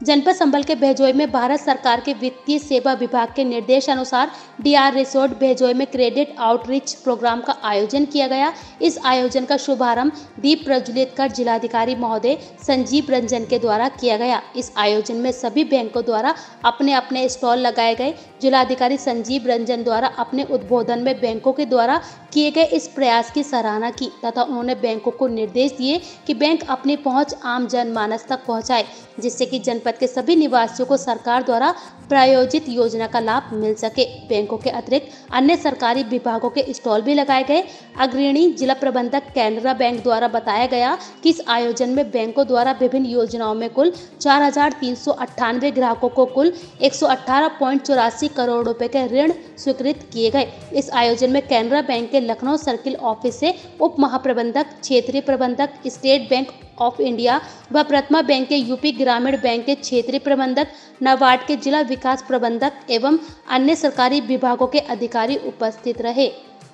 जनपद संभल के बहजोई में भारत सरकार के वित्तीय सेवा विभाग के निर्देशानुसार डीआर रिसोर्ट बहजोई में क्रेडिट आउटरीच प्रोग्राम का आयोजन किया गया। इस आयोजन का शुभारंभ दीप प्रज्वलित कर जिलाधिकारी महोदय संजीव रंजन के द्वारा किया गया। इस आयोजन में सभी बैंकों द्वारा अपने अपने स्टॉल लगाए गए। जिलाधिकारी संजीव रंजन द्वारा अपने उद्बोधन में बैंकों के द्वारा किए गए इस प्रयास की सराहना की तथा उन्होंने बैंकों को निर्देश दिए कि बैंक अपनी पहुंच आम जनमानस तक पहुंचाए, जिससे कि जनपद के सभी निवासियों को सरकार द्वारा प्रायोजित योजना का लाभ मिल सके। बैंकों के अतिरिक्त अन्य सरकारी विभागों के स्टॉल भी लगाए गए। अग्रणी जिला प्रबंधक कैनरा बैंक द्वारा बताया गया कि इस आयोजन में बैंकों द्वारा विभिन्न योजनाओं में कुल 4,398 ग्राहकों को कुल 118.84 करोड़ रुपए के ऋण स्वीकृत किए गए। इस आयोजन में कैनरा बैंक के लखनऊ सर्किल ऑफिस से उप महाप्रबंधक, क्षेत्रीय प्रबंधक, स्टेट बैंक ऑफ इंडिया व प्रथमा बैंक के यूपी ग्रामीण बैंक के क्षेत्रीय प्रबंधक, नाबार्ड के जिला विकास प्रबंधक एवं अन्य सरकारी विभागों के अधिकारी उपस्थित रहे।